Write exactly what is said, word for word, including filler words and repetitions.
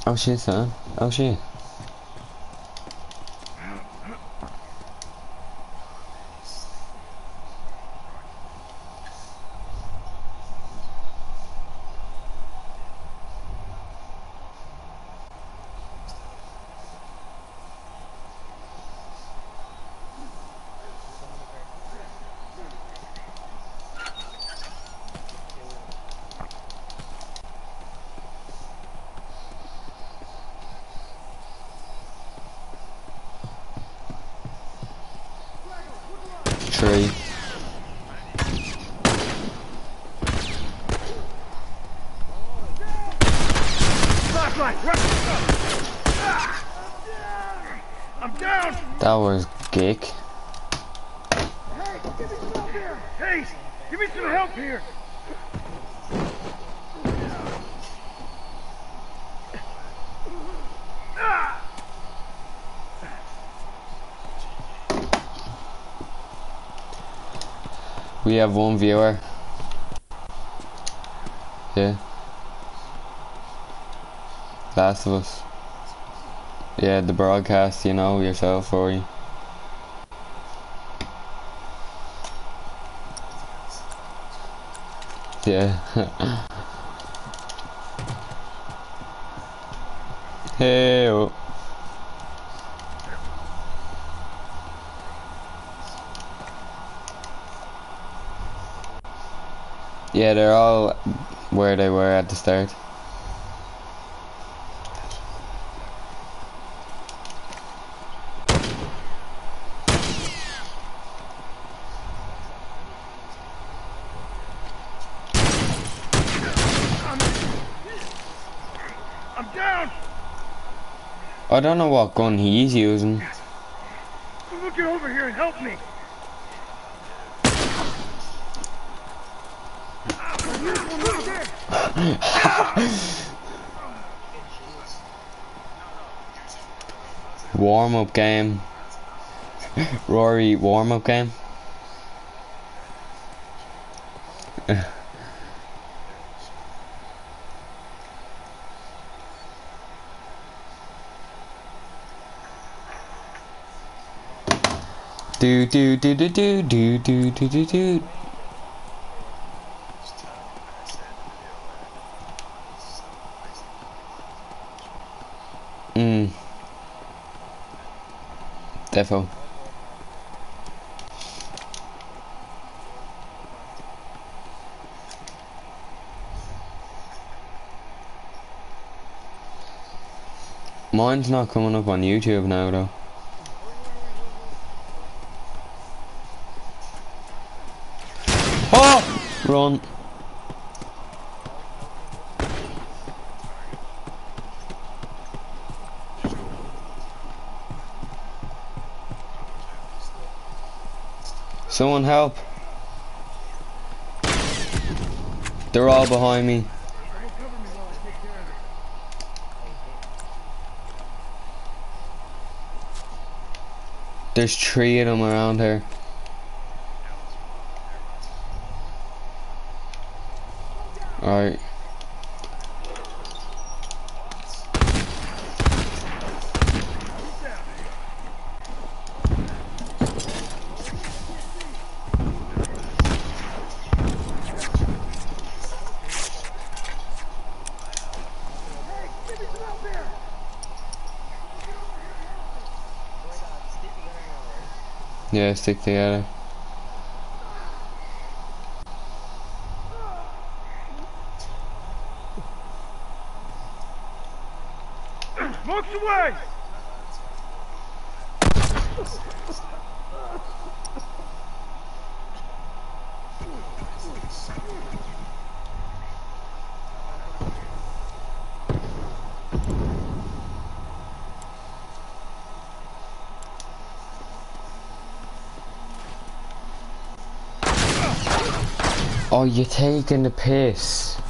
Oh shit, son. Oh shit. Tree. I'm down. That was geek. Hey, give me some help here. Hey, give me some help here. We have one viewer. Yeah. Last of Us. Yeah, the broadcast, you know yourself, Rory. Yeah. Hey. -oh. Yeah, they're all where they were at the start. I'm down. I don't know what gun he's using. Someone get over here and help me. Warm up game. Rory, warm up game. Do do do do do do do do do do. Mm. Defo. Mine's not coming up on YouTube now though. Oh! Run. Someone help. They're all behind me. There's three of them around here. Alright. Yeah, stick together. Smoke's away! Oh, you're taking the piss.